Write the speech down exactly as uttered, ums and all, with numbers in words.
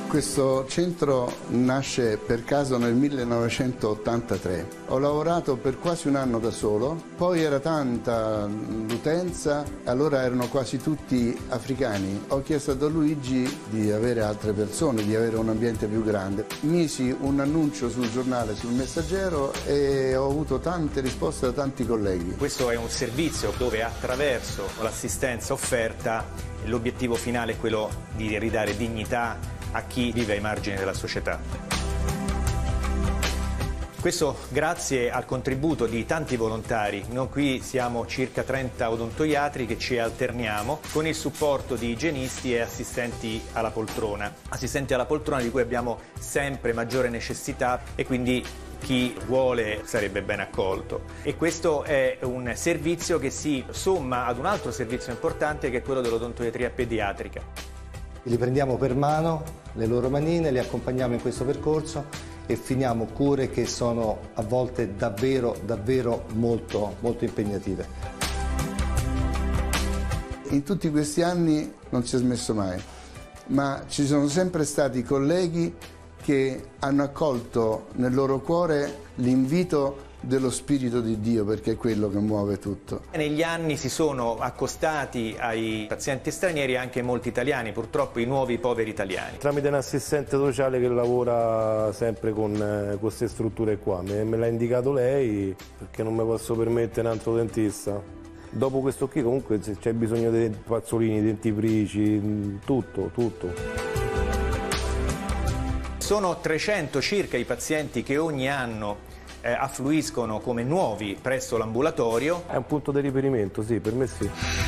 Questo centro nasce per caso nel millenovecentottantatré. Ho lavorato per quasi un anno da solo, poi era tanta l'utenza, allora erano quasi tutti africani. Ho chiesto a Don Luigi di avere altre persone, di avere un ambiente più grande. Misi un annuncio sul giornale, sul Messaggero, e ho avuto tante risposte da tanti colleghi. Questo è un servizio dove attraverso l'assistenza offerta l'obiettivo finale è quello di ridare dignità a chi vive ai margini della società. Questo grazie al contributo di tanti volontari. Noi qui siamo circa trenta odontoiatri che ci alterniamo con il supporto di igienisti e assistenti alla poltrona. Assistenti alla poltrona di cui abbiamo sempre maggiore necessità e quindi chi vuole sarebbe ben accolto. E questo è un servizio che si somma ad un altro servizio importante che è quello dell'odontoiatria pediatrica. Li prendiamo per mano, le loro manine, li accompagniamo in questo percorso e finiamo cure che sono a volte davvero, davvero molto, molto impegnative. In tutti questi anni non si è smesso mai, ma ci sono sempre stati colleghi che hanno accolto nel loro cuore l'invito dello Spirito di Dio, perché è quello che muove tutto. Negli anni si sono accostati ai pazienti stranieri anche molti italiani, purtroppo i nuovi poveri italiani. Tramite un assistente sociale che lavora sempre con eh, queste strutture qua, me, me l'ha indicato lei perché non mi posso permettere un altro dentista. Dopo questo qui comunque c'è bisogno di pazzolini, dentifrici, tutto, tutto. Sono trecento circa i pazienti che ogni anno Eh, affluiscono come nuovi presso l'ambulatorio. È un punto di riferimento, sì, per me sì.